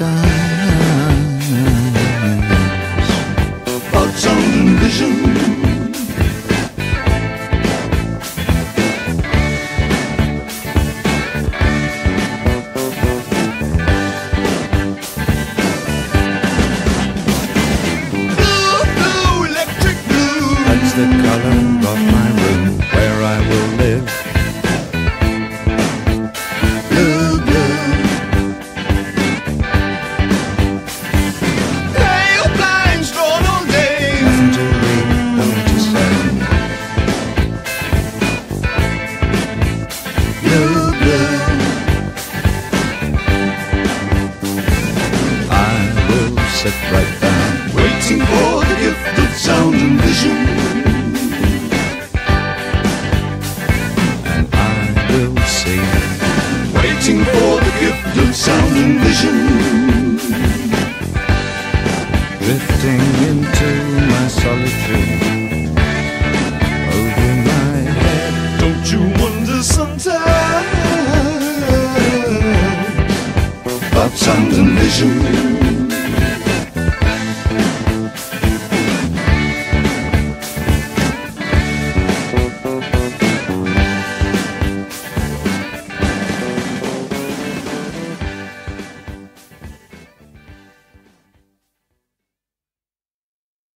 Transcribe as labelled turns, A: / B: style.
A: times.
B: About sound and vision.
A: The color of my room where I will live.
B: Blue, blue. Pale blinds drawn all day.
A: Nothing to read, nothing to say.
B: Blue, blue.
A: I will sit right down,
B: Waiting for the gift of sound and vision. Waiting for the gift of sound and vision.
A: Drifting into my solitude over my head.
B: Don't you wonder sometimes about sound and vision?